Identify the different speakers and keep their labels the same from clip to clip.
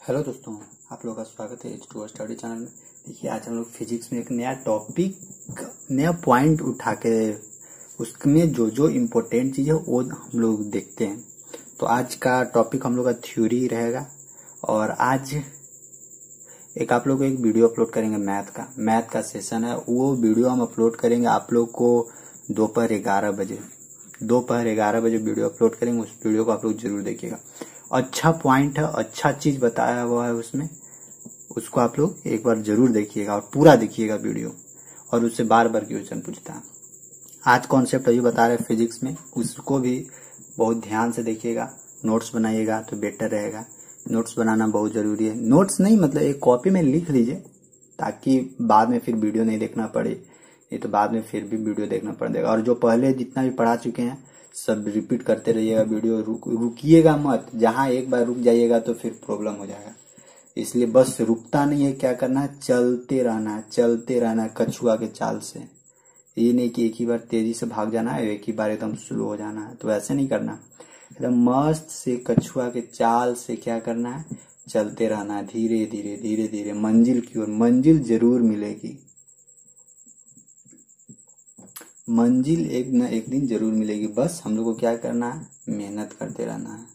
Speaker 1: Hello दोस्तों, आप लोगों का स्वागत है H2O स्टडी चैनल में। देखिए, आज हम लोग फिजिक्स में एक नया टॉपिक, नया पॉइंट उठा के उसमें जो जो इम्पोर्टेंट चीज़ है वो हम लोग देखते हैं। तो आज का टॉपिक हम लोग का थ्योरी रहेगा और आज एक आप लोग को एक वीडियो अपलोड करेंगे मैथ का सेशन है। वो वीडियो हम अपलोड करेंगे आप लोग को दोपहर 11 बजे वीडियो अपलोड करेंगे। उस वीडियो को आप लोग जरूर देखिएगा। अच्छा पॉइंट है, अच्छा चीज बताया हुआ है उसमें, उसको आप लोग एक बार जरूर देखिएगा और पूरा देखिएगा वीडियो, और उससे बार बार क्वेश्चन पूछता है। आज कॉन्सेप्ट अभी बता रहे फिजिक्स में, उसको भी बहुत ध्यान से देखिएगा। नोट्स बनाइएगा तो बेटर रहेगा। नोट्स बनाना बहुत जरूरी है। नोट्स नहीं मतलब एक कॉपी में लिख लीजिए ताकि बाद में फिर वीडियो नहीं देखना पड़े, नहीं तो बाद में फिर भी वीडियो देखना पड़ेगा। और जो पहले जितना भी पढ़ा चुके हैं सब रिपीट करते रहिएगा। वीडियो रुकिएगा मत, जहां एक बार रुक जाइएगा तो फिर प्रॉब्लम हो जाएगा। इसलिए बस रुकता नहीं है, क्या करना है, चलते रहना है कछुआ के चाल से। ये नहीं कि एक ही बार तेजी से भाग जाना है, एक ही बार एकदम स्लो हो जाना है, तो ऐसे नहीं करना। एकदम मस्त से कछुआ के चाल से क्या करना है, चलते रहना है धीरे धीरे मंजिल की ओर। मंजिल जरूर मिलेगी, मंजिल एक न एक दिन जरूर मिलेगी। बस हम लोग को क्या करना है, मेहनत करते रहना है।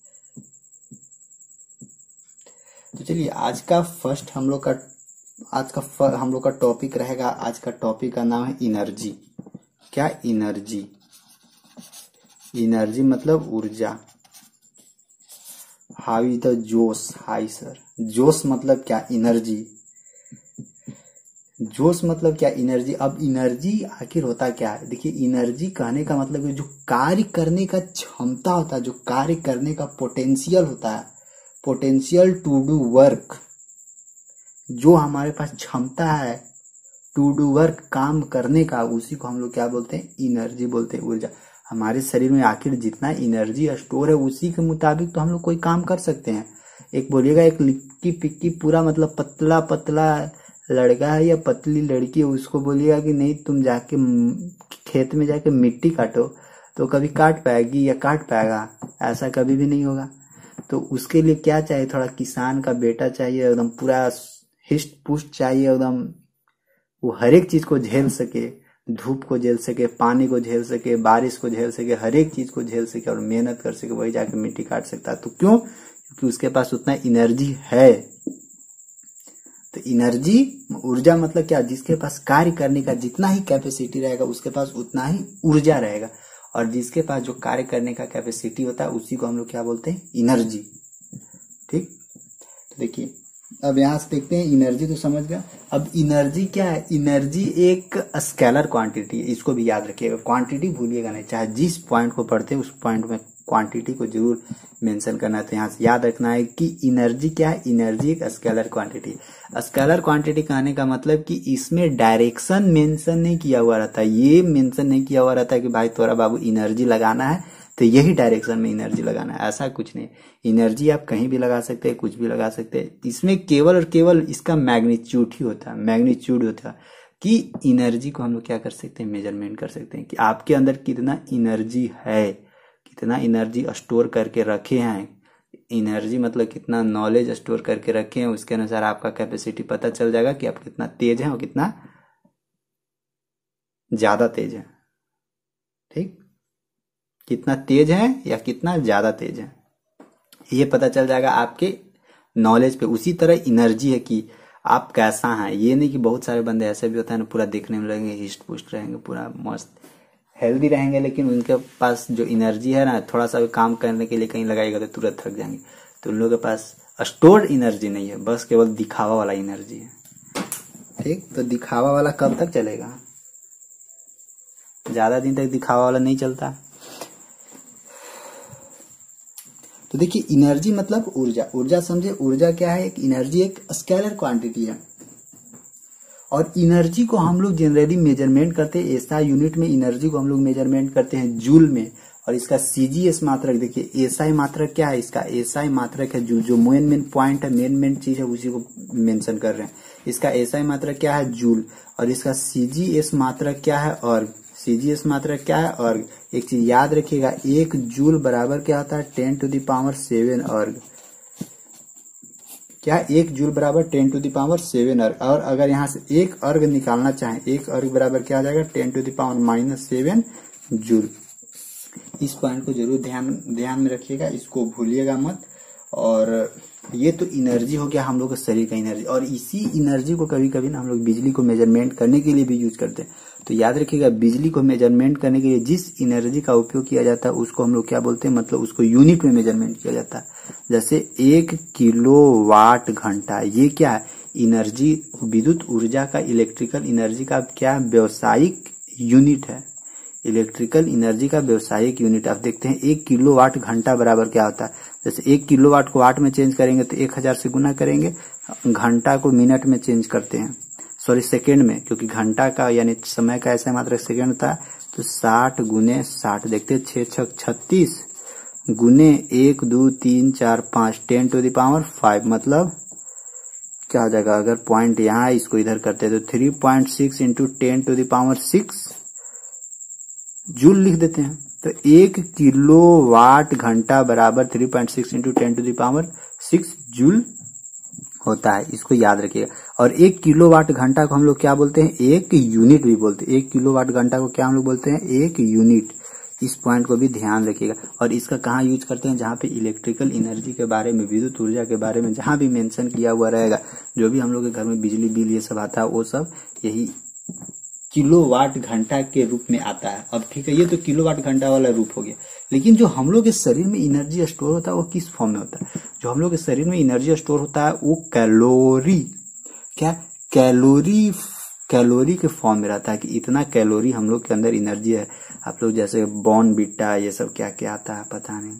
Speaker 1: तो चलिए, आज का हम लोग का टॉपिक रहेगा। आज का टॉपिक का नाम है एनर्जी। क्या एनर्जी? एनर्जी मतलब ऊर्जा। हाउ इज द जोश? हाई सर, जोश मतलब क्या? एनर्जी। जोश मतलब क्या? एनर्जी। अब एनर्जी आखिर होता क्या है? देखिए, एनर्जी कहने का मतलब है जो कार्य करने का क्षमता होता है, जो कार्य करने का पोटेंशियल होता है, पोटेंशियल टू डू वर्क, जो हमारे पास क्षमता है टू डू वर्क, काम करने का, उसी को हम लोग क्या बोलते हैं, एनर्जी बोलते हैं, ऊर्जा। हमारे शरीर में आखिर जितना एनर्जी स्टोर है उसी के मुताबिक तो हम लोग कोई काम कर सकते हैं। एक बोलिएगा, एक लिक्की पिक्की पूरा मतलब पतला पतला लड़का है या पतली लड़की है, उसको बोलिएगा कि नहीं तुम जाके खेत में जाके मिट्टी काटो, तो कभी काट पाएगी या काट पाएगा? ऐसा कभी भी नहीं होगा। तो उसके लिए क्या चाहिए, थोड़ा किसान का बेटा चाहिए, एकदम पूरा हिस्ट पुष्ट चाहिए, एकदम वो हर एक चीज को झेल सके, धूप को झेल सके, पानी को झेल सके, बारिश को झेल सके, हर एक चीज को झेल सके और मेहनत कर सके, वही जाके मिट्टी काट सकता है। तो क्यों? क्योंकि उसके पास उतना एनर्जी है। तो एनर्जी, ऊर्जा मतलब क्या? जिसके पास कार्य करने का जितना ही कैपेसिटी रहेगा उसके पास उतना ही ऊर्जा रहेगा, और जिसके पास जो कार्य करने का कैपेसिटी होता है उसी को हम लोग क्या बोलते हैं, एनर्जी। ठीक, तो देखिए अब यहां से देखते हैं, एनर्जी तो समझ गया। अब एनर्जी क्या है? एनर्जी एक स्केलर क्वांटिटी है, इसको भी याद रखिएगा। क्वांटिटी भूलिएगा नहीं, चाहे जिस पॉइंट को पढ़ते हैं उस पॉइंट में क्वांटिटी को जरूर मेंशन करना है। तो यहाँ से याद रखना है कि एनर्जी क्या है। एनर्जी एक स्केलर क्वांटिटी। स्केलर क्वांटिटी कहने का मतलब कि इसमें डायरेक्शन मेंशन नहीं किया हुआ रहता, ये मेंशन नहीं किया हुआ रहता कि भाई तोरा बाबू एनर्जी लगाना है तो यही डायरेक्शन में एनर्जी लगाना है, ऐसा कुछ नहीं। एनर्जी आप कहीं भी लगा सकते हैं, कुछ भी लगा सकते हैं। इसमें केवल और केवल इसका मैग्नीट्यूड ही होता है, मैग्नीट्यूड होता है कि एनर्जी को हम लोग क्या कर सकते हैं, मेजरमेंट कर सकते हैं कि आपके अंदर कितना एनर्जी है, कितना एनर्जी स्टोर करके रखे हैं। एनर्जी मतलब कितना नॉलेज स्टोर करके रखे हैं, उसके अनुसार आपका कैपेसिटी पता चल जाएगा कि आप कितना तेज हैं और कितना ज्यादा तेज है। ठीक, कितना तेज है या कितना ज्यादा तेज है, ये पता चल जाएगा आपके नॉलेज पे। उसी तरह एनर्जी है कि आप कैसा हैं। ये नहीं कि बहुत सारे बंदे ऐसे भी होता है ना, पूरा देखने में लगेंगे हिस्ट पुष्ट रहेंगे, पूरा मस्त हेल्दी रहेंगे, लेकिन उनके पास जो एनर्जी है ना, थोड़ा सा भी काम करने के लिए कहीं लगाएगा तो तुरंत थक जाएंगे। तो उन लोगों के पास स्टोर्ड एनर्जी नहीं है, बस केवल दिखावा वाला एनर्जी है। ठीक, तो दिखावा वाला कब तक चलेगा? ज्यादा दिन तक दिखावा वाला नहीं चलता। तो देखिए, एनर्जी मतलब ऊर्जा। ऊर्जा समझे, ऊर्जा क्या है? एक एनर्जी एक स्केलर क्वांटिटी है, और एनर्जी को हम लोग जनरली मेजरमेंट करते हैं एसआई यूनिट में। एनर्जी को हम लोग मेजरमेंट करते हैं जूल में, और इसका सीजीएस मात्रक देखिए। एसआई मात्रक क्या है? इसका एसआई मात्रक है जूल। जो मेन पॉइंट है, मेन चीज है, उसी को मेंशन कर रहे हैं। इसका एसआई मात्रक क्या है? जूल। और इसका सीजीएस मात्रक क्या है? अर्ग। सीजीएस मात्रक क्या है? अर्ग। एक चीज याद रखिएगा, 1 जूल बराबर क्या होता है? 10⁻⁷ अर्ग। क्या 1 जूल बराबर 10⁻7 अर्ग, और अगर यहाँ से एक अर्ग निकालना चाहें, एक अर्ग बराबर क्या आ जाएगा 10⁻⁻7 जूल। इस पॉइंट को जरूर ध्यान में रखिएगा, इसको भूलिएगा मत। और ये तो एनर्जी हो गया हम लोग के शरीर का एनर्जी, और इसी एनर्जी को कभी कभी ना हम लोग बिजली को मेजरमेंट करने के लिए भी यूज करते हैं। तो याद रखिएगा, बिजली को मेजरमेंट करने के लिए जिस एनर्जी का उपयोग किया जाता है उसको हम लोग क्या बोलते हैं, मतलब उसको यूनिट में मेजरमेंट किया जाता है। जैसे 1 किलोवाट घंटा, ये क्या है, एनर्जी, विद्युत ऊर्जा का, इलेक्ट्रिकल एनर्जी का क्या व्यावसायिक यूनिट है, इलेक्ट्रिकल एनर्जी का व्यावसायिक यूनिट। आप देखते हैं 1 किलोवाट घंटा बराबर क्या होता है, जैसे 1 किलोवाट को वाट में चेंज करेंगे तो 1000 से गुना करेंगे, घंटा को मिनट में चेंज करते हैं, सॉरी सेकेंड में, क्योंकि घंटा का यानी समय का ऐसा मात्र सेकेंड होता है। तो 60 गुने 60, देखते हैं 6 6 36 गुने 1 2 3 4 5 10⁻5, मतलब क्या हो जाएगा, अगर पॉइंट यहाँ इसको इधर करते हैं तो 3.6 इंटू 10⁻6 जूल लिख देते हैं। तो 1 किलोवाट घंटा बराबर 3.6 इंटू 10⁻6 जूल होता है, इसको याद रखिएगा। और 1 किलोवाट घंटा को हम लोग क्या बोलते हैं, एक यूनिट भी बोलते हैं। 1 किलोवाट घंटा को क्या हम लोग बोलते हैं, एक यूनिट। इस पॉइंट को भी ध्यान रखिएगा। और इसका कहाँ यूज करते हैं, जहाँ पे इलेक्ट्रिकल एनर्जी के बारे में, विद्युत ऊर्जा के बारे में जहाँ भी मेंशन किया हुआ रहेगा, जो भी हम लोग के घर में बिजली बिल ये सब आता है, वो सब यही किलोवाट घंटा के रूप में आता है। अब ठीक है, ये तो किलोवाट घंटा वाला रूप हो गया, लेकिन जो हम लोग के शरीर में एनर्जी स्टोर होता है वो किस फॉर्म में होता है, जो हम लोग के शरीर में एनर्जी स्टोर होता है वो कैलोरी, क्या कैलोरी के फॉर्म में रहता है, कि इतना कैलोरी हम लोग के अंदर एनर्जी है। आप लोग जैसे बॉर्नविटा ये सब क्या क्या आता है पता नहीं,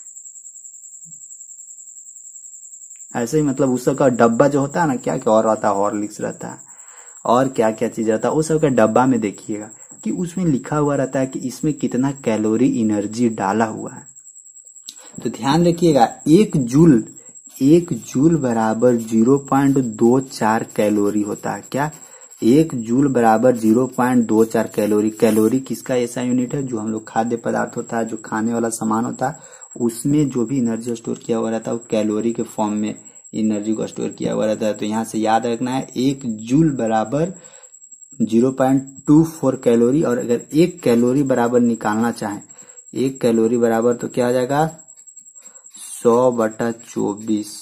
Speaker 1: ऐसे ही मतलब उस सब का डब्बा जो होता है ना, क्या क्या और आता है, हॉर्लिक्स रहता है और क्या क्या चीज रहता है, उस सब का डब्बा में देखिएगा कि उसमें लिखा हुआ रहता है कि इसमें कितना कैलोरी एनर्जी डाला हुआ है। तो ध्यान रखिएगा, 1 जूल बराबर 0.24 कैलोरी होता है। क्या, 1 जूल बराबर 0.24 कैलोरी। कैलोरी किसका ऐसा यूनिट है, जो हम लोग खाद्य पदार्थ होता है, जो खाने वाला सामान होता है, उसमें जो भी एनर्जी स्टोर किया हुआ रहता है वो कैलोरी के फॉर्म में एनर्जी को स्टोर किया हुआ रहता है। तो यहाँ से याद रखना है 1 जूल बराबर 0.24 कैलोरी। और अगर 1 कैलोरी बराबर निकालना चाहें, 1 कैलोरी बराबर तो क्या आ जाएगा 100/24,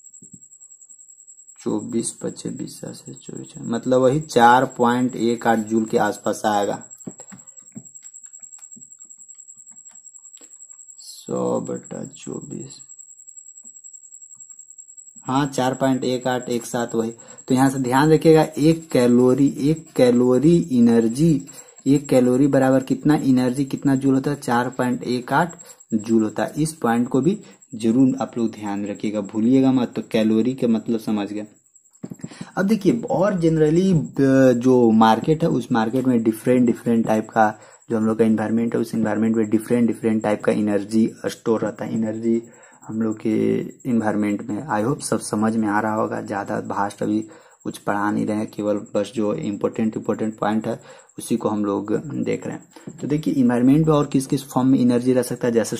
Speaker 1: 24/25 मतलब वही 4.18 जूल के आसपास आएगा। 100/24, हाँ 4.18 एक साथ वही। तो यहाँ से ध्यान रखिएगा, 1 कैलोरी एनर्जी, 1 कैलोरी बराबर कितना एनर्जी, कितना जूल होता है, 4.18 जूल होता है। इस पॉइंट को भी जरूर आप लोग ध्यान रखिएगा, भूलिएगा मत। तो कैलोरी के मतलब समझ गए। अब देखिए, और जनरली जो मार्केट है, उस मार्केट में डिफरेंट टाइप का जो हम लोग का इन्वायरमेंट है, उस इन्वायरमेंट में डिफरेंट टाइप का एनर्जी स्टोर रहता है। एनर्जी हम लोग के इन्वायरमेंट में, आई होप सब समझ में आ रहा होगा। ज्यादा भास्ट अभी कुछ पढ़ा नहीं रहे हैं, केवल बस जो इम्पोर्टेंट पॉइंट है उसी को हम लोग देख रहे हैं। तो देखिए, इन्वायरमेंट में और किस किस फॉर्म में एनर्जी रह सकता है, जैसे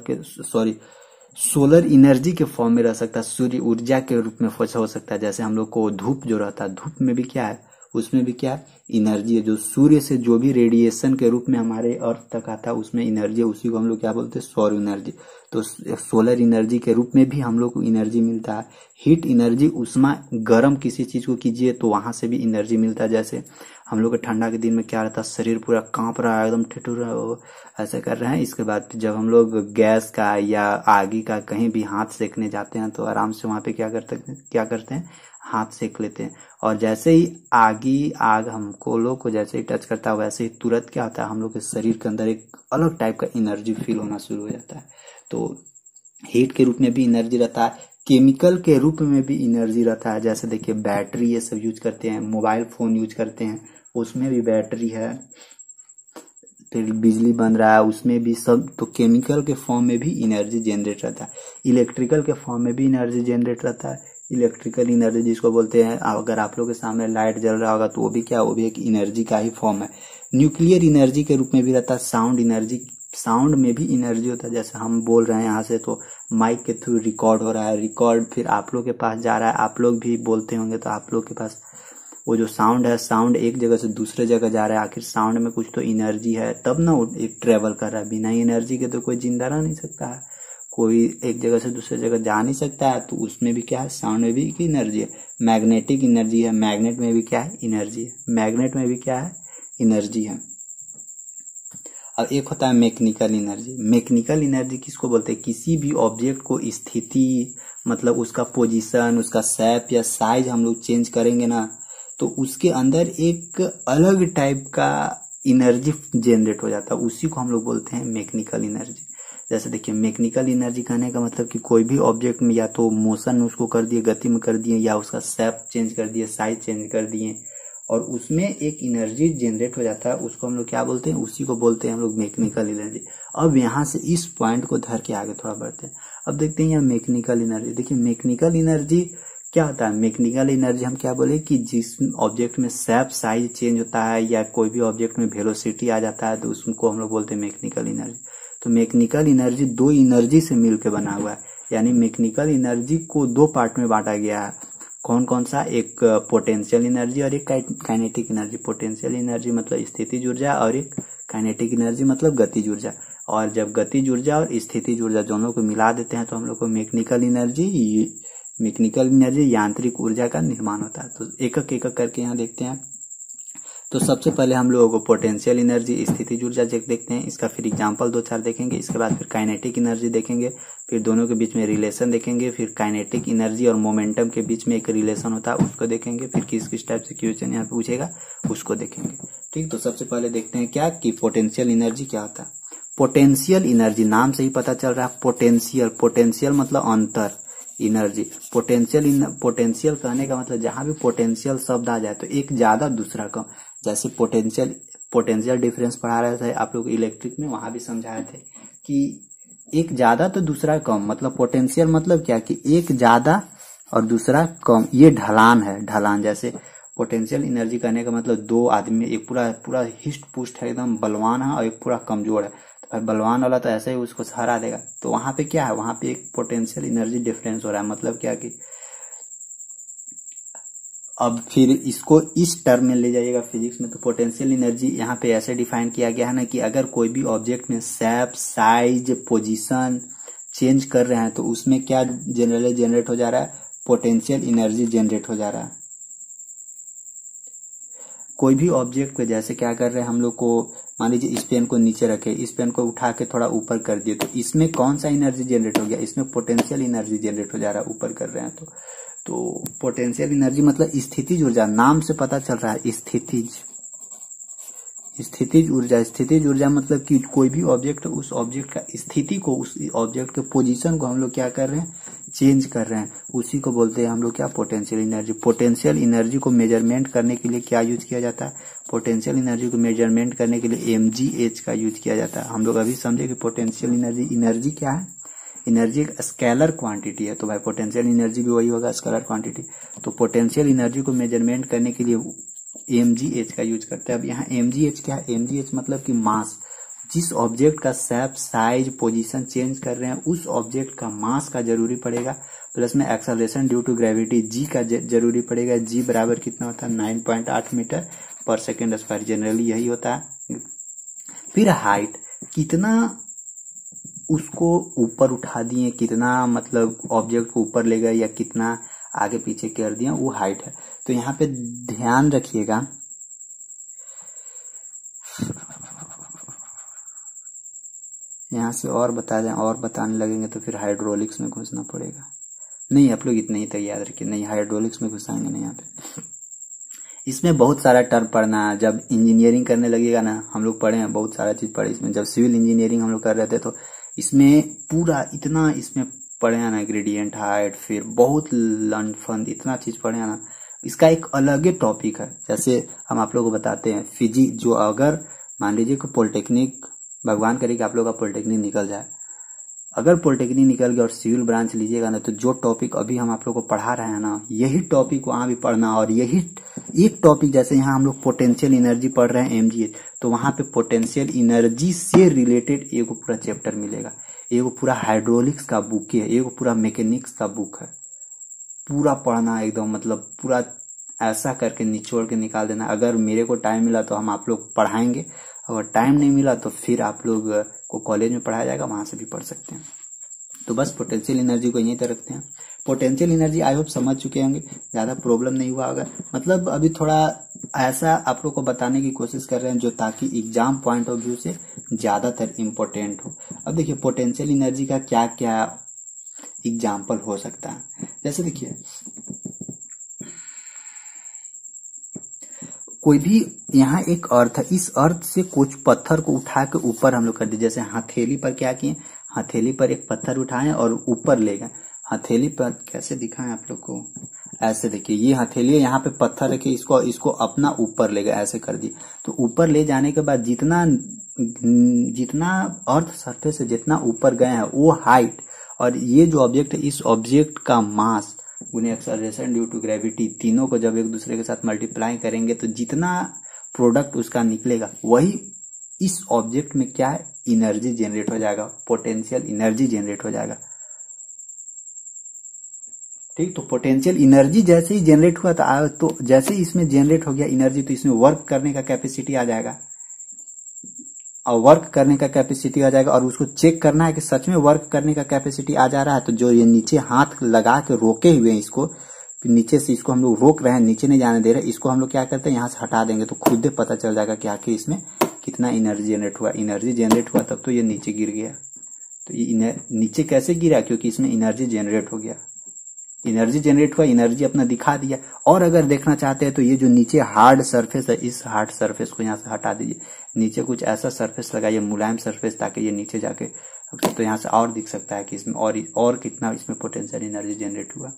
Speaker 1: सोलर एनर्जी के फॉर्म में रह सकता है, सूर्य ऊर्जा के रूप में हो सकता है। जैसे हम लोग को धूप जो रहता है, धूप में भी क्या है, उसमें भी क्या एनर्जी है, जो सूर्य से जो भी रेडिएशन के रूप में हमारे अर्थ तक आता है उसमें एनर्जी है, उसी को हम लोग क्या बोलते हैं, सौर एनर्जी। तो सोलर एनर्जी के रूप में भी हम लोग को एनर्जी मिलता है। हीट एनर्जी, उष्मा, गर्म किसी चीज को कीजिए तो वहां से भी एनर्जी मिलता है। जैसे हम लोग के ठंडा के दिन में क्या रहता है, शरीर पूरा कांप रहा है, एकदम ठिठुर ऐसा कर रहे हैं। इसके बाद जब हम लोग गैस का या आगी का कहीं भी हाथ सेकने जाते हैं तो आराम से वहां पे क्या करते हैं, हाथ सेक लेते हैं। और जैसे ही आग हमको लोग को जैसे ही टच करता है, वैसे ही तुरंत क्या होता है, हम लोग के शरीर के अंदर एक अलग टाइप का एनर्जी फील होना शुरू हो जाता है। तो हीट के रूप में भी एनर्जी रहता है, केमिकल के रूप में भी एनर्जी रहता है। जैसे देखिए, बैटरी ये सब यूज करते हैं, मोबाइल फोन यूज करते हैं, उसमें भी बैटरी है। फिर बिजली बन रहा है, उसमें भी सब, तो केमिकल के फॉर्म में भी एनर्जी जनरेट रहता है। इलेक्ट्रिकल के फॉर्म में भी एनर्जी जनरेट रहता है। इलेक्ट्रिकल एनर्जी जिसको बोलते हैं, अगर आप लोग के सामने लाइट जल रहा होगा तो वो भी क्या, वो भी एक एनर्जी का ही फॉर्म है। न्यूक्लियर एनर्जी के रूप में भी रहता है, साउंड एनर्जी साउंड में भी एनर्जी होता है। जैसे हम बोल रहे हैं यहाँ से तो माइक के थ्रू रिकॉर्ड हो रहा है, रिकॉर्ड फिर आप लोग के पास जा रहा है, आप लोग भी बोलते होंगे तो आप लोग के पास वो जो साउंड है, साउंड एक जगह से दूसरे जगह जा रहा है। आखिर साउंड में कुछ तो एनर्जी है तब ना वो एक ट्रेवल कर रहा है। बिना एनर्जी के तो कोई जिंदा रह नहीं सकता है, कोई एक जगह से दूसरे जगह जा नहीं सकता है। तो उसमें भी क्या है, साउंड में भी एक एनर्जी है, मैग्नेटिक एनर्जी है। मैग्नेट में भी क्या है, एनर्जी है। मैग्नेट में भी क्या है, एनर्जी है। अब एक होता है मैकेनिकल एनर्जी। मैकेनिकल एनर्जी किसको बोलते हैं, किसी भी ऑब्जेक्ट को स्थिति मतलब उसका पोजीशन, उसका शेप या साइज हम लोग चेंज करेंगे ना तो उसके अंदर एक अलग टाइप का एनर्जी जनरेट हो जाता है, उसी को हम लोग बोलते हैं मैकेनिकल एनर्जी। जैसे देखिए, मैकेनिकल एनर्जी कहने का मतलब कि कोई भी ऑब्जेक्ट में या तो मोशन में उसको कर दिए, गति में कर दिए, या उसका शेप चेंज कर दिए, साइज चेंज कर दिए और उसमें एक एनर्जी जनरेट हो जाता है, उसको हम लोग क्या बोलते हैं, उसी को बोलते हैं हम लोग मैकेनिकल एनर्जी। अब यहाँ से इस पॉइंट को धर के आगे थोड़ा बढ़ते हैं। अब देखते हैं यहाँ मैकेनिकल एनर्जी। देखिए मैकेनिकल एनर्जी क्या होता है। मैकेनिकल एनर्जी हम क्या बोले कि जिस ऑब्जेक्ट में शेप साइज चेंज होता है या कोई भी ऑब्जेक्ट में वेलोसिटी आ जाता है तो उसको हम लोग बोलते हैं मैकेनिकल एनर्जी। तो मैकेनिकल एनर्जी दो एनर्जी से मिलकर बना हुआ है, यानी मैकेनिकल एनर्जी को दो पार्ट में बांटा गया है। कौन कौन सा, एक पोटेंशियल एनर्जी और एक काइनेटिक एनर्जी। पोटेंशियल एनर्जी मतलब स्थितिज ऊर्जा और एक काइनेटिक एनर्जी मतलब गतिज ऊर्जा। और जब गतिज ऊर्जा और स्थितिज ऊर्जा दोनों को मिला देते हैं तो हम लोग को मैकेनिकल एनर्जी यांत्रिक ऊर्जा का निर्माण होता है। तो एक एक करके यहाँ देखते हैं। तो सबसे पहले हम लोगों को पोटेंशियल एनर्जी, स्थितिज ऊर्जा देखते हैं, इसका फिर एग्जांपल दो चार देखेंगे। इसके बाद फिर काइनेटिक एनर्जी देखेंगे, फिर दोनों के बीच में रिलेशन देखेंगे, फिर काइनेटिक एनर्जी और मोमेंटम के बीच में एक रिलेशन होता है उसको देखेंगे, फिर किस किस टाइप से क्वेश्चन यहाँ पे पूछेगा उसको देखेंगे। ठीक, तो सबसे पहले देखते हैं क्या कि पोटेंशियल एनर्जी क्या होता है। पोटेंशियल एनर्जी, नाम से ही पता चल रहा है पोटेंशियल। पोटेंशियल मतलब अंतर, एनर्जी। पोटेंशियल कहने का मतलब जहां भी पोटेंशियल शब्द आ जाए तो एक ज्यादा दूसरा कम। जैसे पोटेंशियल डिफरेंस पढ़ा रहे थे आप लोग इलेक्ट्रिक में, वहां भी समझाए थे कि एक ज्यादा तो दूसरा कम। मतलब पोटेंशियल मतलब क्या कि एक ज्यादा और दूसरा कम, ये ढलान है, ढलान। जैसे पोटेंशियल एनर्जी कहने का मतलब दो आदमी, एक पूरा हिस्ट पुष्ट है, एकदम बलवान है और एक पूरा कमजोर है, तो बलवान वाला तो ऐसे ही उसको हरा देगा। तो वहां पे क्या है, वहां पे एक पोटेंशियल एनर्जी डिफरेंस हो रहा है। मतलब क्या कि अब फिर इसको इस टर्म में ले जाइएगा फिजिक्स में, तो पोटेंशियल एनर्जी यहाँ पे ऐसे डिफाइन किया गया है ना कि अगर कोई भी ऑब्जेक्ट में शेप, साइज, पोजीशन चेंज कर रहे हैं तो उसमें क्या जनरली जनरेट हो जा रहा है, पोटेंशियल एनर्जी जनरेट हो जा रहा है। कोई भी ऑब्जेक्ट को जैसे क्या कर रहे हैं हम लोग को, मान लीजिए इस पेन को नीचे रखे, इस पेन को उठा के थोड़ा ऊपर कर दिए, तो इसमें कौन सा एनर्जी जनरेट हो गया, इसमें पोटेंशियल एनर्जी जनरेट हो जा रहा है, ऊपर कर रहे हैं तो पोटेंशियल एनर्जी मतलब स्थितिज ऊर्जा। नाम से पता चल रहा है स्थितिज ऊर्जा। स्थितिज ऊर्जा मतलब कि कोई भी ऑब्जेक्ट, उस ऑब्जेक्ट का स्थिति को, उस ऑब्जेक्ट के पोजीशन को हम लोग क्या कर रहे हैं, चेंज कर रहे हैं, उसी को बोलते हैं हम लोग क्या, पोटेंशियल एनर्जी। पोटेंशियल एनर्जी को मेजरमेंट करने के लिए क्या यूज किया जाता है, पोटेंशियल एनर्जी को मेजरमेंट करने के लिए mgh का यूज किया जाता है। हम लोग अभी समझे कि पोटेंशियल एनर्जी क्या है, एनर्जी एक स्केलर क्वांटिटी है, तो भाई पोटेंशियल एनर्जी भी वही होगा, स्केलर क्वांटिटी। तो पोटेंशियल एनर्जी को मेजरमेंट करने के लिए mgh का यूज करते हैं। अब यहाँ mgh क्या है, mgh मतलब कि मास। जिस ऑब्जेक्ट का शेप, साइज, पोजीशन चेंज कर रहे हैं उस ऑब्जेक्ट का मास का जरूरी पड़ेगा, प्लस में acceleration due to gravity g का जरूरी पड़ेगा। g बराबर कितना होता है, 9.8 मीटर पर सेकेंड स्क्वायर, जनरली यही होता है। फिर हाइट, कितना उसको ऊपर उठा दिए, कितना मतलब ऑब्जेक्ट को ऊपर ले गए या कितना आगे पीछे कर दिया, वो हाइट है। तो यहाँ पे ध्यान रखिएगा, यहाँ से और बता दें, और बताने लगेंगे तो फिर हाइड्रोलिक्स में घुसना पड़ेगा। नहीं, आप लोग इतना ही तक याद रखिए, नहीं हाइड्रोलिक्स में घुसाएंगे नहीं यहाँ पे। इसमें बहुत सारा टर्म पढ़ना है, जब इंजीनियरिंग करने लगेगा ना, हम लोग पढ़े हैं बहुत सारा चीज पढ़े इसमें। जब सिविल इंजीनियरिंग हम लोग कर रहे थे तो इसमें पूरा इतना इसमें पढ़े हैं ना, ग्रेडियंट हाइट, फिर बहुत लंड फंड, इतना चीज पढ़े हैं ना। इसका एक अलग ही टॉपिक है। जैसे हम आप लोग को बताते हैं फिजिक्स, जो अगर मान लीजिए कि पॉलिटेक्निक, भगवान करे कि आप लोग का पॉलिटेक्निक निकल जाए, अगर पॉलिटेक्निक निकल गया और सिविल ब्रांच लीजिएगा ना, तो जो टॉपिक अभी हम आप लोग को पढ़ा रहे हैं ना, यही टॉपिक वहां भी पढ़ना। और यही एक टॉपिक, जैसे यहाँ हम लोग पोटेंशियल एनर्जी पढ़ रहे हैं एमजीएच, तो वहां पे पोटेंशियल एनर्जी से रिलेटेड एक पूरा चैप्टर मिलेगा। एक पूरा हाइड्रोलिक्स का बुक है, एक पूरा मैकेनिक्स का बुक है। पूरा पढ़ना एकदम, मतलब पूरा ऐसा करके निचोड़ के निकाल देना। अगर मेरे को टाइम मिला तो हम आप लोग पढ़ाएंगे, अगर टाइम नहीं मिला तो फिर आप लोग को कॉलेज में पढ़ाया जाएगा, वहां से भी पढ़ सकते हैं। तो बस पोटेंशियल एनर्जी को यहीं तक रखते हैं। पोटेंशियल एनर्जी आई होप समझ चुके होंगे, ज्यादा प्रॉब्लम नहीं हुआ होगा। मतलब अभी थोड़ा ऐसा आप लोग को बताने की कोशिश कर रहे हैं जो ताकि एग्जाम पॉइंट ऑफ व्यू से ज्यादातर इम्पोर्टेंट हो। अब देखिए पोटेंशियल एनर्जी का क्या क्या एग्जाम्पल हो सकता है। जैसे देखिए कोई भी यहाँ एक अर्थ है, इस अर्थ से कुछ पत्थर को उठा के ऊपर हम लोग कर दिए। जैसे हथेली पर क्या किए, हथेली पर एक पत्थर उठाए और ऊपर ले गए। हथेली पर कैसे दिखाएं आप लोग को, ऐसे देखिए ये हथेली है, यहाँ पे पत्थर रखे, इसको अपना ऊपर ले गए, ऐसे कर दिए। तो ऊपर ले जाने के बाद जितना अर्थ सरफेस से जितना ऊपर गए हैं वो हाइट, और ये जो ऑब्जेक्ट है इस ऑब्जेक्ट का मास उन्हें एक्सेलरेशन ड्यू टू ग्रेविटी, तीनों को जब एक दूसरे के साथ मल्टीप्लाई करेंगे तो जितना प्रोडक्ट उसका निकलेगा वही इस ऑब्जेक्ट में क्या है, एनर्जी जनरेट हो जाएगा, पोटेंशियल एनर्जी जनरेट हो जाएगा। ठीक, तो पोटेंशियल एनर्जी जैसे ही जनरेट हुआ तो जैसे ही इसमें जनरेट हो गया एनर्जी, तो इसमें वर्क करने का कैपेसिटी आ जाएगा, और वर्क करने का कैपेसिटी आ जाएगा। और उसको चेक करना है कि सच में वर्क करने का कैपेसिटी आ जा रहा है। तो जो ये नीचे हाथ लगा के रोके हुए हैं इसको, नीचे से इसको हम लोग रोक रहे हैं, नीचे नहीं जाने दे रहे, इसको हम लोग क्या करते हैं यहाँ से हटा देंगे, तो खुद ही पता चल जाएगा कि आखिर इसमें कितना एनर्जी जनरेट हुआ। एनर्जी जनरेट हुआ तब तो ये नीचे गिर गया। तो ये नीचे कैसे गिरा, क्योंकि इसमें एनर्जी जनरेट हो गया। एनर्जी जनरेट हुआ, एनर्जी अपना दिखा दिया। और अगर देखना चाहते हैं तो ये जो नीचे हार्ड सरफेस है, इस हार्ड सरफेस को यहाँ से हटा दीजिए, नीचे कुछ ऐसा सरफेस लगाइए, मुलायम सरफेस, ताकि ये नीचे जाके तो यहाँ से और दिख सकता है कि इसमें और कितना इसमें पोटेंशियल एनर्जी जनरेट हुआ।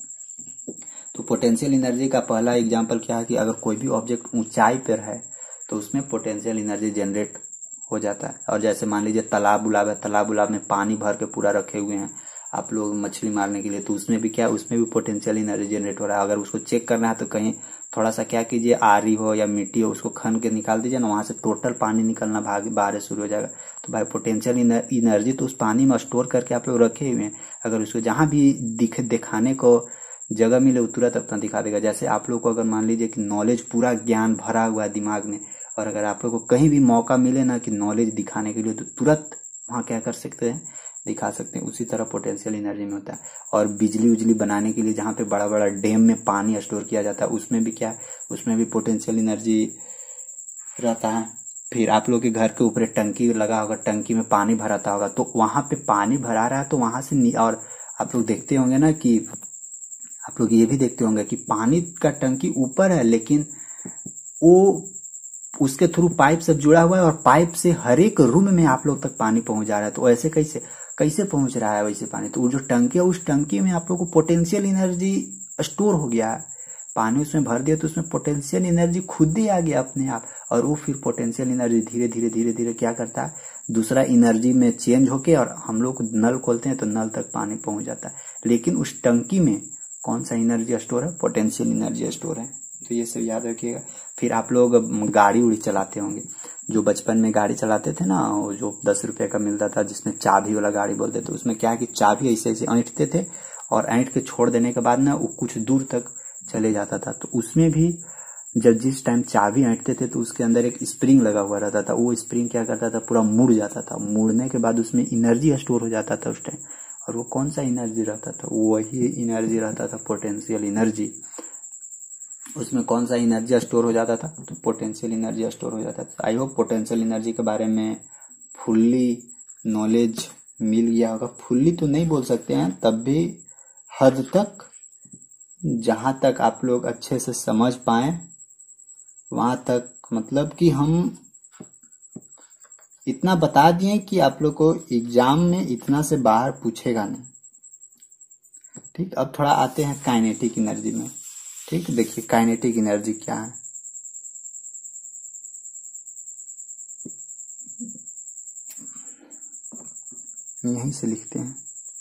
Speaker 1: तो पोटेंशियल एनर्जी का पहला एग्जाम्पल क्या है कि अगर कोई भी ऑब्जेक्ट ऊंचाई पर है तो उसमें पोटेंशियल एनर्जी जनरेट हो जाता है। और जैसे मान लीजिए तालाब उलाब है, तालाब उलाब में पानी भर के पूरा रखे हुए हैं आप लोग मछली मारने के लिए, तो उसमें भी क्या, उसमें भी पोटेंशियल एनर्जी जनरेट हो रहा है। अगर उसको चेक करना है तो कहीं थोड़ा सा क्या कीजिए, आरी हो या मिट्टी हो, उसको खन के निकाल दीजिए ना, वहां से टोटल पानी निकलना बाहर शुरू हो जाएगा। तो भाई पोटेंशियल एनर्जी तो उस पानी में स्टोर करके आप लोग रखे हुए हैं, अगर उसको जहां भी दिखाने को जगह मिले वो तुरंत अपना दिखा देगा। जैसे आप लोग को अगर मान लीजिए कि नॉलेज, पूरा ज्ञान भरा हुआ है दिमाग में, और अगर आप लोग को कहीं भी मौका मिले ना कि नॉलेज दिखाने के लिए, तो तुरंत वहां क्या कर सकते हैं, दिखा सकते हैं। उसी तरह पोटेंशियल एनर्जी में होता है। और बिजली उजली बनाने के लिए जहां पे बड़ा बड़ा डैम में पानी स्टोर किया जाता है, उसमें भी क्या है, उसमें भी पोटेंशियल एनर्जी रहता है। फिर आप लोग के घर के ऊपर टंकी लगा होगा, टंकी में पानी भराता होगा, तो वहां पे पानी भरा रहा है तो वहां से, और आप लोग देखते होंगे ना कि आप लोग ये भी देखते होंगे कि पानी का टंकी ऊपर है, लेकिन वो उसके थ्रू पाइप सब जुड़ा हुआ है, और पाइप से हर एक रूम में आप लोग तक पानी पहुंच जा रहा है। तो ऐसे कैसे पहुंच रहा है वैसे पानी, तो वो जो टंकी है उस टंकी में आप लोग को पोटेंशियल एनर्जी स्टोर हो गया है। पानी उसमें भर दिया तो उसमें पोटेंशियल एनर्जी खुद ही आ गया अपने आप, और वो फिर पोटेंशियल एनर्जी धीरे धीरे क्या करता है, दूसरा एनर्जी में चेंज होके, और हम लोग नल खोलते हैं तो नल तक पानी पहुंच जाता है। लेकिन उस टंकी में कौन सा एनर्जी स्टोर है, पोटेंशियल एनर्जी स्टोर है। तो ये सब याद रखिएगा। फिर आप लोग गाड़ी उड़ी चलाते होंगे, जो बचपन में गाड़ी चलाते थे ना, वो जो 10 रुपए का मिलता था जिसमें चाबी वाला गाड़ी बोलते थे, उसमें क्या है कि चाबी ऐसे ऐसे ऐंठते थे, और ऐंठ के छोड़ देने के बाद ना वो कुछ दूर तक चले जाता था। तो उसमें भी जब जिस टाइम चाबी ऐंठते थे तो उसके अंदर एक स्प्रिंग लगा हुआ रहता था, वो स्प्रिंग क्या करता था, पूरा मुड़ जाता था। मुड़ने के बाद उसमें एनर्जी स्टोर हो जाता था उस टाइम, और वो कौन सा एनर्जी रहता था, वही एनर्जी रहता था पोटेंशियल एनर्जी। उसमें कौन सा एनर्जी स्टोर हो जाता था, तो पोटेंशियल एनर्जी स्टोर हो जाता था। आई होप पोटेंशियल एनर्जी के बारे में फुल्ली नॉलेज मिल गया होगा। फुल्ली तो नहीं बोल सकते हैं, तब भी हद तक, जहां तक आप लोग अच्छे से समझ पाए वहां तक, मतलब कि हम इतना बता दिए कि आप लोग को एग्जाम में इतना से बाहर पूछेगा नहीं। ठीक, अब थोड़ा आते हैं काइनेटिक एनर्जी में। ठीक, देखिए काइनेटिक एनर्जी क्या है। यहीं से लिखते हैं।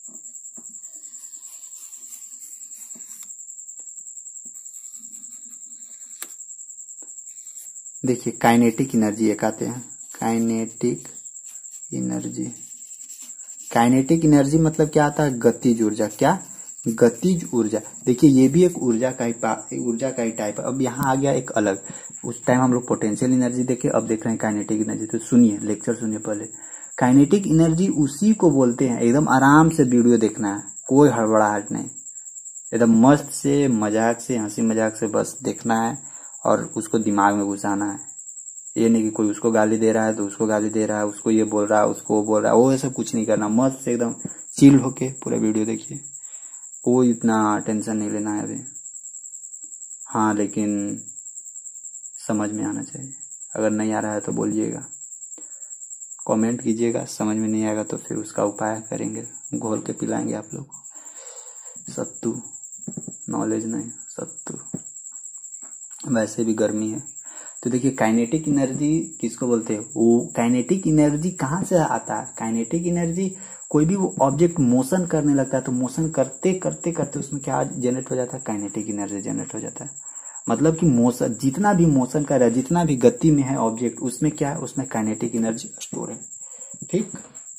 Speaker 1: देखिए काइनेटिक एनर्जी एक आते हैं, काइनेटिक एनर्जी। काइनेटिक एनर्जी मतलब क्या आता है, गतिज ऊर्जा। क्या, गतिज ऊर्जा। देखिए ये भी एक ऊर्जा का ही टाइप है। अब यहाँ आ गया एक अलग, उस टाइम हम लोग पोटेंशियल एनर्जी देखे, अब देख रहे हैं काइनेटिक एनर्जी। तो सुनिए, लेक्चर सुनिए पहले। काइनेटिक एनर्जी उसी को बोलते हैं, एकदम आराम से वीडियो देखना है, कोई हड़बड़ाहट नहीं, एकदम मस्त से, मजाक से, हंसी मजाक से बस देखना है और उसको दिमाग में घुसाना है। ये नहीं कि कोई उसको गाली दे रहा है तो उसको गाली दे रहा है, उसको ये बोल रहा है, उसको वो बोल रहा है, वो ऐसा कुछ नहीं करना। मस्त से एकदम चिल होके पूरा वीडियो देखिए, कोई इतना टेंशन नहीं लेना है अभी। हाँ लेकिन समझ में आना चाहिए। अगर नहीं आ रहा है तो बोलिएगा, कमेंट कीजिएगा। समझ में नहीं आएगा तो फिर उसका उपाय करेंगे, घोल के पिलाएंगे आप लोग को सत्तू। नॉलेज नहीं, सत्तू। वैसे भी गर्मी है। तो देखिए काइनेटिक एनर्जी किसको बोलते हैं, वो काइनेटिक एनर्जी कहाँ से आता है। काइनेटिक एनर्जी, कोई भी वो ऑब्जेक्ट मोशन करने लगता है तो मोशन करते करते करते उसमें क्या जनरेट हो जाता है, काइनेटिक एनर्जी जनरेट हो जाता है। मतलब कि मोशन, जितना भी मोशन कर रहा है, जितना भी गति में है ऑब्जेक्ट, उसमें क्या है, उसमें काइनेटिक एनर्जी स्टोर है। ठीक,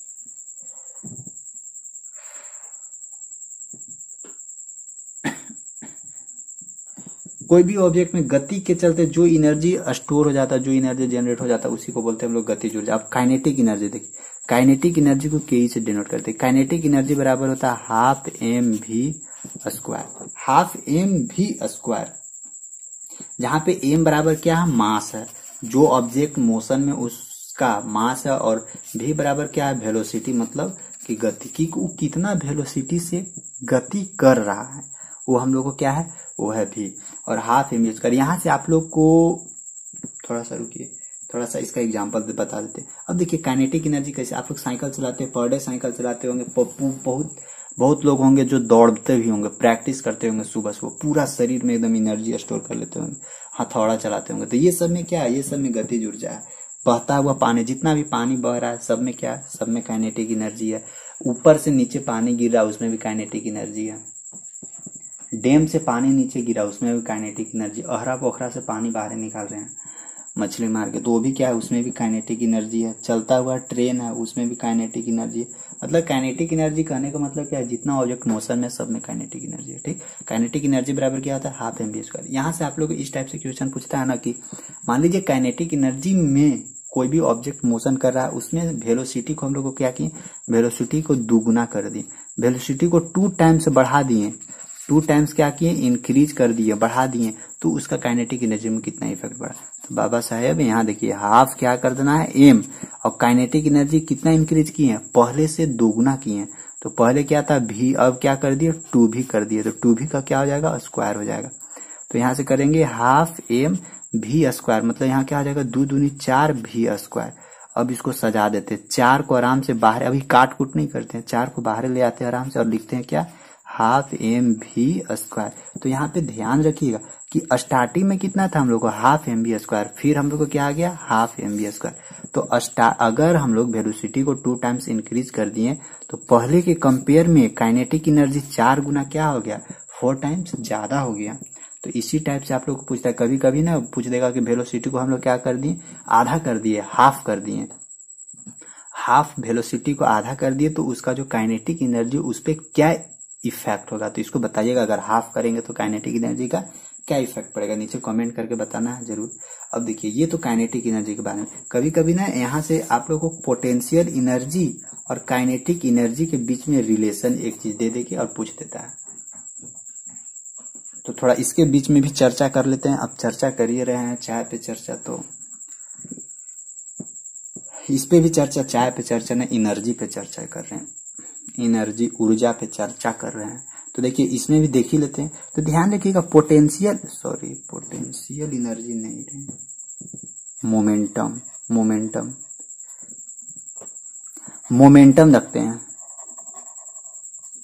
Speaker 1: कोई भी ऑब्जेक्ट में गति के चलते जो एनर्जी स्टोर हो जाता है, जो एनर्जी जनरेट हो जाता है, उसी को बोलते हैं हम लोग गतिज ऊर्जा। अब काइनेटिक एनर्जी देखिए, काइनेटिक एनर्जी को के से डिनोट करते हैं। काइनेटिक एनर्जी बराबर होता है half M V square. Half M V square, जहां पे एम बराबर क्या है, मास है, जो ऑब्जेक्ट मोशन में उसका मास है, और भी बराबर क्या है, वेलोसिटी, मतलब कि गति की, वो कितना वेलोसिटी से गति कर रहा है, वो हम लोग को क्या है, वो है भी। और हाफ एम वी स्क्वायर, यहां से आप लोग को थोड़ा सा रुकिए, थोड़ा सा इसका एग्जांपल बता देते हैं। अब देखिए काइनेटिक एनर्जी कैसे, आप लोग साइकिल चलाते हैं, पर डे साइकिल चलाते होंगे, बहुत लोग होंगे जो दौड़ते भी होंगे, प्रैक्टिस करते होंगे सुबह सुबह, पूरा शरीर में एकदम एनर्जी स्टोर कर लेते होंगे, हथौड़ा चलाते होंगे। तो ये सब में क्या है, ये सब में गतिज ऊर्जा है। बहता हुआ पानी, जितना भी पानी बह रहा है, सब में क्या है, सब में काइनेटिक एनर्जी है। ऊपर से नीचे पानी गिर रहा है, उसमें भी काइनेटिक एनर्जी है। डैम से पानी नीचे गिरा, उसमें भी काइनेटिक एनर्जी। अहरा पोखरा से पानी बाहर निकाल रहे हैं मछली मार के, तो वो भी क्या है, उसमें भी काइनेटिक एनर्जी है। चलता हुआ ट्रेन है, उसमें भी काइनेटिक एनर्जी है। मतलब काइनेटिक एनर्जी कहने का मतलब क्या है, जितना ऑब्जेक्ट मोशन में, सब में काइनेटिक एनर्जी है। ठीक, काइनेटिक एनर्जी बराबर क्या होता है, हाफ एम वी स्क्वायर। यहाँ से आप लोग इस टाइप से क्वेश्चन पूछता है ना कि मान लीजिए काइनेटिक एनर्जी में कोई भी ऑब्जेक्ट मोशन कर रहा है, उसमें वेलोसिटी को हम लोग को क्या किए, वेलोसिटी को दुगुना कर दिए, वेलोसिटी को 2 टाइम्स बढ़ा दिए, 2 टाइम्स क्या किए, इंक्रीज कर दिए, बढ़ा दिए, तो उसका काइनेटिक एनर्जी में कितना इफेक्ट पड़ा। तो बाबा साहेब यहाँ देखिए, हाफ क्या कर देना है, एम, और काइनेटिक एनर्जी कितना इंक्रीज किए हैं, पहले से दोगुना किए हैं। तो पहले क्या था भी, अब क्या कर दिए, 2 भी कर दिए, तो 2 भी का क्या हो जाएगा, स्क्वायर हो जाएगा। तो यहाँ से करेंगे हाफ एम भी स्क्वायर, मतलब यहाँ क्या आ जाएगा, 2 दूनी 4 भी स्क्वायर। अब इसको सजा देते हैं, 4 को आराम से बाहर, अभी काट कुट नहीं करते हैं, 4 को बाहर ले आते हैं आराम से, और लिखते हैं क्या, हाफ एम भी स्क्वायर। तो यहाँ पे ध्यान रखिएगा कि स्टार्टिंग में कितना था हम लोग को, हाफ एम बी स्क्वायर, फिर हम लोग को क्या आ गया, हाफ एम बी स्क्वायर। तो अगर हम लोग वेलोसिटी को 2 टाइम्स इंक्रीज कर दिए, तो पहले के कंपेयर में काइनेटिक एनर्जी 4 गुना क्या हो गया, 4 टाइम्स ज्यादा हो गया। तो इसी टाइप से आप लोग को पूछता है, कभी कभी ना पूछ देगा कि वेलोसिटी को हम लोग क्या कर दिए, आधा कर दिए, हाफ कर दिए, हाफ वेलोसिटी को आधा कर दिए, तो उसका जो काइनेटिक एनर्जी उस पर क्या इफेक्ट होगा, तो इसको बताइएगा। अगर हाफ करेंगे तो काइनेटिक एनर्जी का क्या इफेक्ट पड़ेगा, नीचे कमेंट करके बताना है जरूर। अब देखिए ये तो काइनेटिक एनर्जी के बारे में। कभी कभी ना यहाँ से आप लोगों को पोटेंशियल एनर्जी और काइनेटिक एनर्जी के बीच में रिलेशन एक चीज दे देके और पूछ देता है, तो थोड़ा इसके बीच में भी चर्चा कर लेते हैं। अब चर्चा कर ही रहे हैं, चाय पे चर्चा, तो इस पे भी चर्चा, चाय पे चर्चा ने एनर्जी पे चर्चा कर रहे हैं, एनर्जी ऊर्जा पे चर्चा कर रहे हैं। तो देखिए इसमें भी देख ही लेते हैं। तो ध्यान रखिएगा, पोटेंशियल एनर्जी नहीं रहे, मोमेंटम रखते हैं।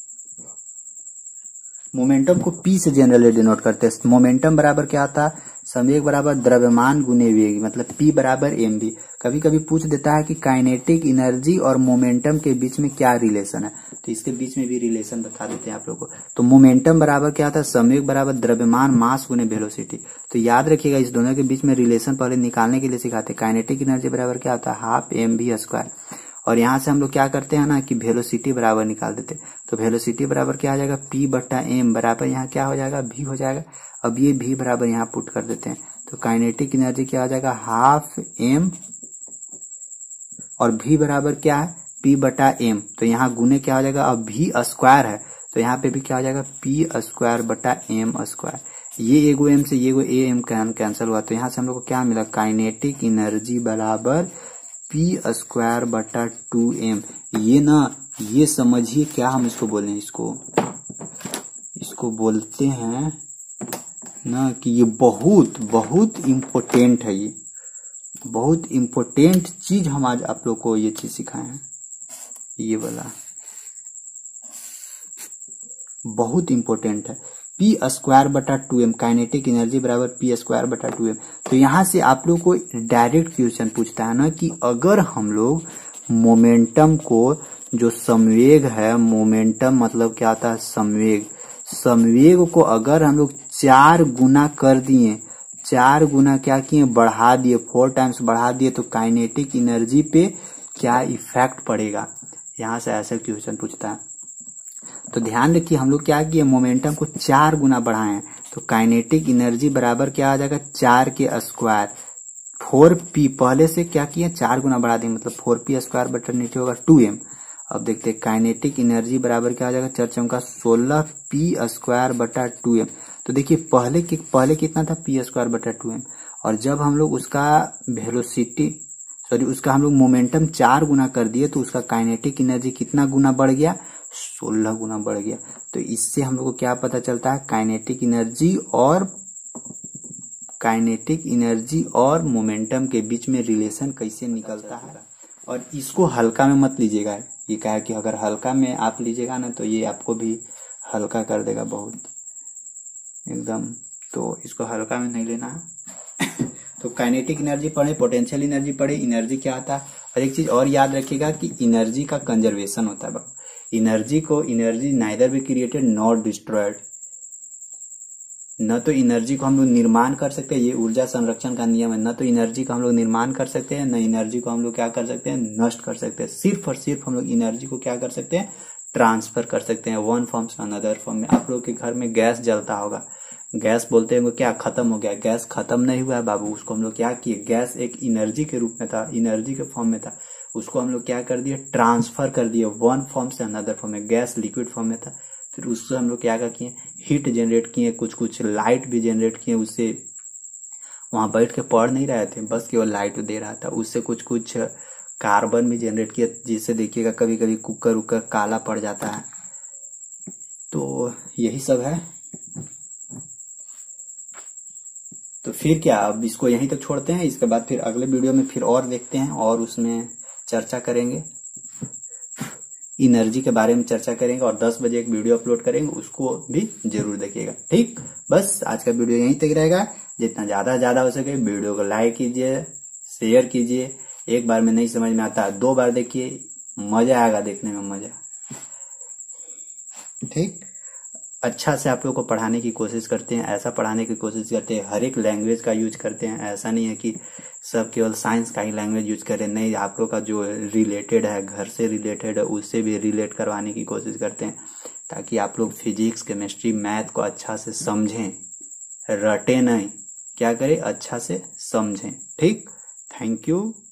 Speaker 1: मोमेंटम को पी से जनरली डिनोट करते हैं। मोमेंटम बराबर क्या आता है, संवेग बराबर द्रव्यमान गुने वेग, मतलब P बराबर mv। कभी कभी पूछ देता है कि काइनेटिक एनर्जी और मोमेंटम के बीच में क्या रिलेशन है, तो इसके बीच में भी रिलेशन बता देते हैं आप लोगों को। तो मोमेंटम बराबर क्या था, संवेग बराबर द्रव्यमान मास गुने वेलोसिटी। तो याद रखिएगा इस दोनों के बीच में रिलेशन पहले निकालने के लिए सिखाते हैं। काइनेटिक एनर्जी बराबर क्या होता है, हाफ mv स्क्वायर, और यहाँ से हम लोग क्या करते हैं ना कि वेलोसिटी बराबर निकाल देते हैं। तो वेलोसिटी बराबर क्या आ जाएगा, P बट्टा m बराबर यहाँ क्या हो जाएगा, v हो जाएगा। अब ये v बराबर यहाँ पुट कर देते हैं, तो काइनेटिक एनर्जी क्या हो जाएगा, हाफ m, और v बराबर क्या है, P बटा m। तो यहाँ गुने क्या हो जाएगा, अब v स्क्वायर है तो यहाँ पे भी क्या हो जाएगा, P स्क्वायर बटा m स्क्वायर। ये एगो m से ये एगो m कैंसिल हुआ, तो यहाँ से हम लोग को क्या मिला, काइनेटिक एनर्जी बराबर P स्क्वायर बटा 2m। ये ना, ये समझिए क्या हम इसको बोले, इसको बोलते हैं ना कि ये बहुत बहुत इम्पोर्टेंट है, ये बहुत इम्पोर्टेंट चीज हम आज आप लोग को ये चीज सिखाए हैं। ये वाला बहुत इम्पोर्टेंट है, P स्क्वायर बटा 2m, काइनेटिक एनर्जी बराबर P स्क्वायर बटा 2m। तो यहां से आप लोग को डायरेक्ट क्वेश्चन पूछता है ना कि अगर हम लोग मोमेंटम को, जो संवेग है, मोमेंटम मतलब क्या होता है, संवेग, संवेग को अगर हम लोग 4 गुना कर दिए, 4 गुना क्या किए, बढ़ा दिए, 4 टाइम्स बढ़ा दिए, तो काइनेटिक एनर्जी पे क्या इफेक्ट पड़ेगा, यहां से ऐसा क्वेश्चन पूछता है। तो ध्यान रखिए हम लोग क्या किए, मोमेंटम को 4 गुना बढ़ाए हैं, तो काइनेटिक एनर्जी बराबर क्या आ जाएगा, 4 के स्क्वायर, 4p, पहले से क्या किए 4 गुना बढ़ा देंगे, मतलब 4p स्क्वायर बटा नीचे होगा 2m। अब देखते हैं काइनेटिक एनर्जी बराबर क्या आ जाएगा, 4 चौका 16p स्क्वायर बटा 2m। तो देखिए पहले कितना था, p स्क्वायर बटा 2m, और जब हम लोग उसका वेलोसिटी उसका हम लोग मोमेंटम 4 गुना कर दिए, तो उसका काइनेटिक एनर्जी कितना गुना बढ़ गया, 16 गुना बढ़ गया। तो इससे हम लोग को क्या पता चलता है, काइनेटिक एनर्जी और मोमेंटम के बीच में रिलेशन कैसे निकलता है। और इसको हल्का में मत लीजिएगा, ये क्या है कि अगर हल्का में आप लीजिएगा ना तो ये आपको भी हल्का कर देगा बहुत एकदम, तो इसको हल्का में नहीं लेना है। तो काइनेटिक एनर्जी पढ़े, पोटेंशियल एनर्जी पढ़े, एनर्जी क्या आता है। और एक चीज और याद रखिएगा कि एनर्जी का कंजर्वेशन होता है। Energy neither be created not destroyed, न तो एनर्जी को हम लोग निर्माण कर सकते हैं, ये ऊर्जा संरक्षण का नियम है, न तो एनर्जी को हम लोग निर्माण कर सकते हैं, न एनर्जी को हम लोग क्या कर सकते हैं, नष्ट कर सकते हैं। सिर्फ और सिर्फ हम लोग एनर्जी को क्या कर सकते हैं, ट्रांसफर कर सकते हैं वन फॉर्म से अनदर फॉर्म में। आप लोग के घर में गैस जलता होगा, गैस बोलते हैं क्या, खत्म हो गया, गैस खत्म नहीं हुआ है बाबू, उसको हम लोग क्या किए, गैस एक एनर्जी के रूप में था, एनर्जी के फॉर्म में था, उसको हम लोग क्या कर दिए, ट्रांसफर कर दिए वन फॉर्म से अनदर फॉर्म में। गैस लिक्विड फॉर्म में था, फिर उससे हम लोग क्या किए, हीट जनरेट किए, कुछ लाइट भी जनरेट किए, उससे वहां बैठ के पढ़ नहीं रहे थे, बस केवल लाइट दे रहा था, उससे कुछ कार्बन भी जनरेट किया, जिससे देखिएगा कभी कभी कुकर उकर काला पड़ जाता है। तो यही सब है। तो फिर क्या, अब इसको यहीं तक छोड़ते हैं, इसके बाद फिर अगले वीडियो में फिर और देखते हैं और उसमें चर्चा करेंगे, एनर्जी के बारे में चर्चा करेंगे, और 10 बजे एक वीडियो अपलोड करेंगे, उसको भी जरूर देखिएगा। ठीक, बस आज का वीडियो यहीं तक रहेगा। जितना ज्यादा हो सके वीडियो को लाइक कीजिए, शेयर कीजिए। एक बार में नहीं समझ में आता है 2 बार देखिए, मजा आएगा देखने में, मजा। ठीक, अच्छा से आप लोग को पढ़ाने की कोशिश करते हैं, ऐसा पढ़ाने की कोशिश करते हैं, हर एक लैंग्वेज का यूज करते हैं। ऐसा नहीं है कि सब केवल साइंस का ही लैंग्वेज यूज करें, नहीं, आप लोग का जो रिलेटेड है, घर से रिलेटेड है, उससे भी रिलेट करवाने की कोशिश करते हैं, ताकि आप लोग फिजिक्स, केमिस्ट्री, मैथ को अच्छा से समझें, रटे नहीं, क्या करें, अच्छा से समझें। ठीक, थैंक यू।